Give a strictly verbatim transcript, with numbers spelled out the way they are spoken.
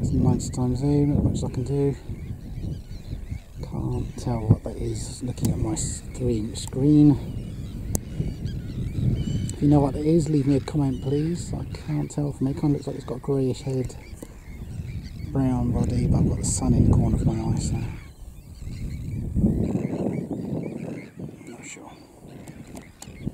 ninety times zoom, as much as I can do. Can't tell what that is looking at my screen. screen. If you know what that is, leave me a comment please. I can't tell from it. It kind of looks like it's got a greyish head, brown body, but I've got the sun in the corner of my eye, so